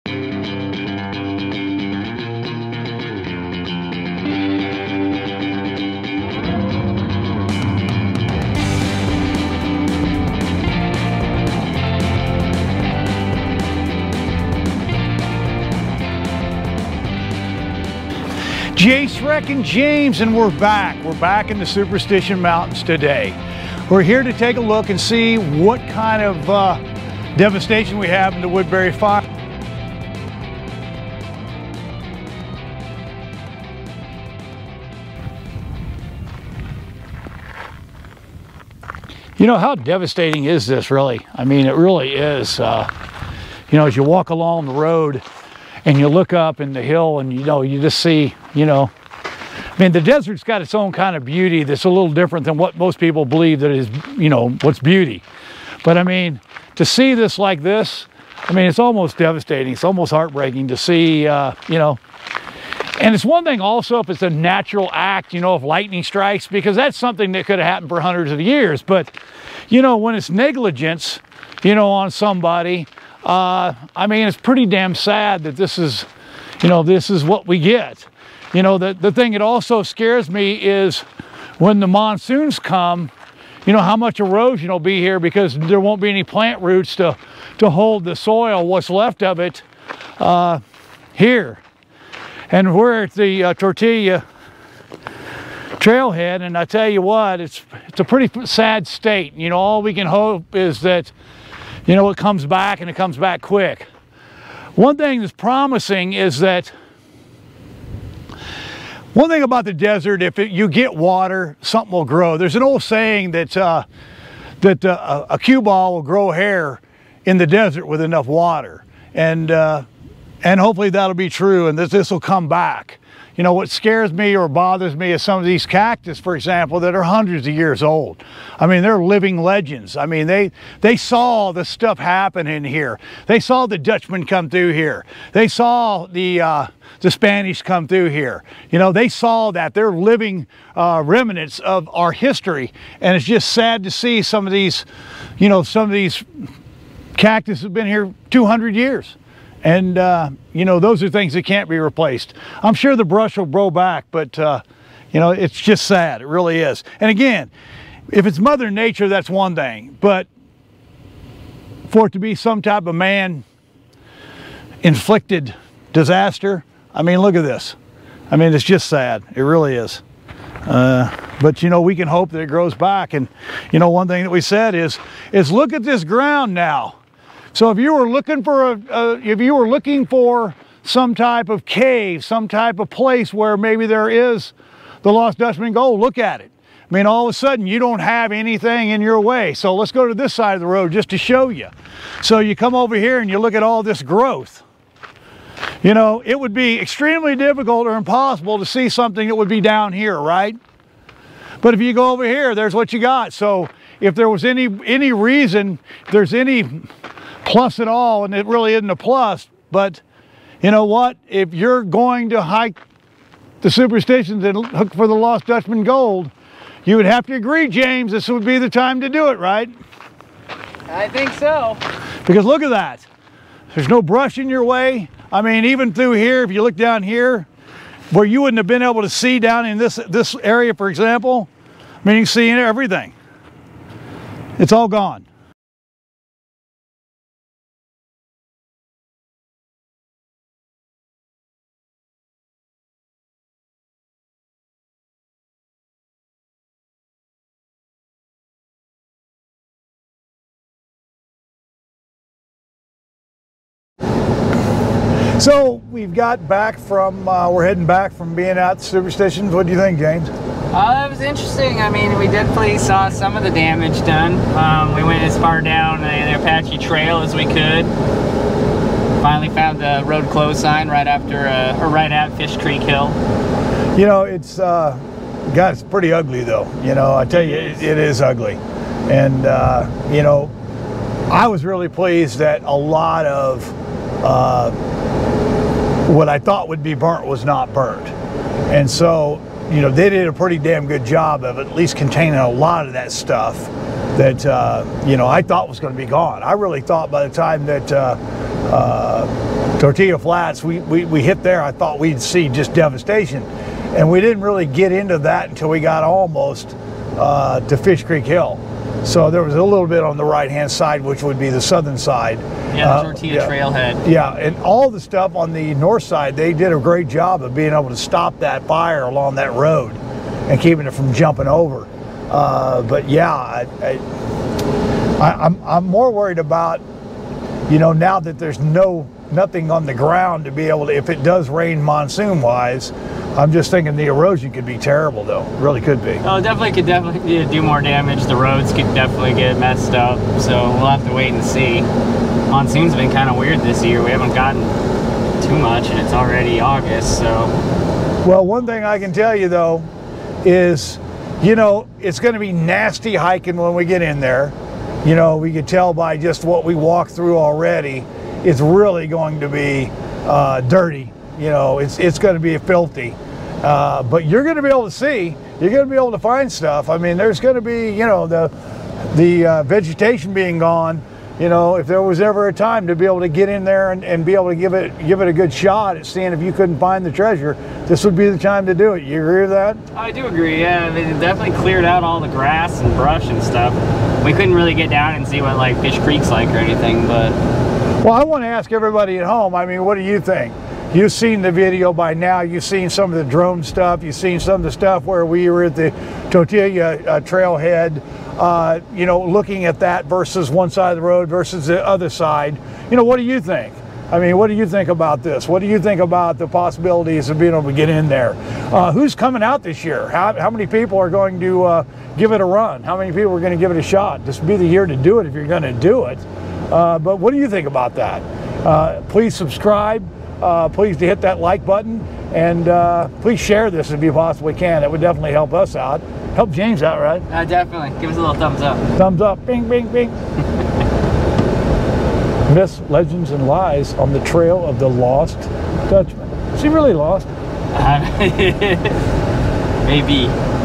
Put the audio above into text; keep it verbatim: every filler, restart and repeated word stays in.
Jace, Reck, and James, and we're back. We're back in the Superstition Mountains today. We're here to take a look and see what kind of uh, devastation we have in the Woodbury Fire. You know, how devastating is this, really? I mean, it really is. Uh, you know, as you walk along the road and you look up in the hill and, you know, you just see, you know, I mean, the desert's got its own kind of beauty that's a little different than what most people believe that is, you know, what's beauty. But I mean, to see this like this, I mean, it's almost devastating. It's almost heartbreaking to see, uh, you know. And it's one thing also if it's a natural act, you know, if lightning strikes, because that's something that could have happened for hundreds of years. But, you know, when it's negligence, you know, on somebody, uh, I mean, it's pretty damn sad that this is, you know, this is what we get. You know, the, the thing that also scares me is when the monsoons come, you know, how much erosion will be here because there won't be any plant roots to, to hold the soil, what's left of it, uh, here. And we're at the uh, Tortilla trailhead, and I tell you what, it's, it's a pretty sad state. You know, all we can hope is that, you know, it comes back and it comes back quick. One thing that's promising is that one thing about the desert, if it, you get water, something will grow. There's an old saying that, uh, that uh, a cue ball will grow hair in the desert with enough water. And, uh, and hopefully that'll be true and this, this will come back. You know, what scares me or bothers me is some of these cactus, for example, that are hundreds of years old. I mean, they're living legends. I mean, they, they saw the stuff happen in here. They saw the Dutchman come through here. They saw the, uh, the Spanish come through here. You know, they saw that. They're living uh, remnants of our history. And it's just sad to see some of these, you know, some of these cactus have been here two hundred years. And, uh, you know, those are things that can't be replaced. I'm sure the brush will grow back, but, uh, you know, it's just sad. It really is. And again, if it's Mother Nature, that's one thing. But for it to be some type of man-inflicted disaster, I mean, look at this. I mean, it's just sad. It really is. Uh, but, you know, we can hope that it grows back. And, you know, one thing that we said is, is look at this ground now. So if you were looking for a, uh, if you were looking for some type of cave, some type of place where maybe there is the lost Dutchman gold, look at it. I mean, all of a sudden you don't have anything in your way. So let's go to this side of the road just to show you. So you come over here and you look at all this growth. You know, it would be extremely difficult or impossible to see something that would be down here, right? But if you go over here, there's what you got. So if there was any, any reason, if there's any plus at all, and it really isn't a plus, but you know what, if you're going to hike the Superstitions and look for the lost Dutchman gold, you would have to agree, James, this would be the time to do it, right? I think so. Because look at that, there's no brush in your way. I mean, even through here, if you look down here where you wouldn't have been able to see down in this this area, for example, I mean, you can see everything. It's all gone. So we've got back from, uh, we're heading back from being out at Superstitions. What do you think, James? Uh, it was interesting. I mean, we definitely saw some of the damage done. Um, we went as far down the, the Apache Trail as we could. Finally found the road closed sign right after, uh, or right at Fish Creek Hill. You know, it's, uh, God, it's pretty ugly though. You know, I tell you, it, it is ugly. And, uh, you know, I was really pleased that a lot of, uh, what I thought would be burnt was not burnt. And so, you know, they did a pretty damn good job of at least containing a lot of that stuff that, uh, you know, I thought was going to be gone. I really thought by the time that uh, uh, Tortilla Flats, we, we, we hit there, I thought we'd see just devastation. And we didn't really get into that until we got almost uh, to Fish Creek Hill. So there was a little bit on the right-hand side, which would be the southern side. Yeah, the uh, Tortilla yeah. Trailhead. Yeah, and all the stuff on the north side, they did a great job of being able to stop that fire along that road and keeping it from jumping over. Uh, but yeah, I, I, I, I'm, I'm more worried about, you know, now that there's no nothing on the ground to be able to, if it does rain monsoon-wise, I'm just thinking the erosion could be terrible, though. It really could be. Oh, definitely could definitely do more damage. The roads could definitely get messed up, so we'll have to wait and see. Monsoon's been kind of weird this year. We haven't gotten too much, and it's already August, so. Well, one thing I can tell you, though, is, you know, it's going to be nasty hiking when we get in there. You know, we could tell by just what we walked through already. It's really going to be uh, dirty. You know, it's it's going to be filthy. Uh, but you're going to be able to see. You're going to be able to find stuff. I mean, there's going to be, you know, the the uh, vegetation being gone. You know, if there was ever a time to be able to get in there and, and be able to give it give it a good shot at seeing if you couldn't find the treasure, this would be the time to do it. You agree with that? I do agree, yeah. I mean, it definitely cleared out all the grass and brush and stuff. We couldn't really get down and see what, like, Fish Creek's like or anything, but... Well, I want to ask everybody at home, I mean, what do you think? You've seen the video by now. You've seen some of the drone stuff. You've seen some of the stuff where we were at the Tortilla uh, trailhead, uh, you know, looking at that versus one side of the road versus the other side. You know, what do you think? I mean, what do you think about this? What do you think about the possibilities of being able to get in there? Uh, who's coming out this year? How, how many people are going to uh, give it a run? How many people are going to give it a shot? This would be the year to do it if you're going to do it. Uh, but what do you think about that? Uh, please subscribe. Uh, please to hit that like button, and uh, please share this if you possibly can. It would definitely help us out. Help James out, right? Uh, definitely. Give us a little thumbs up. Thumbs up. Bing, bing, bing. Myths, legends, and lies on the trail of the lost Dutchman. Is he really lost? Uh, maybe.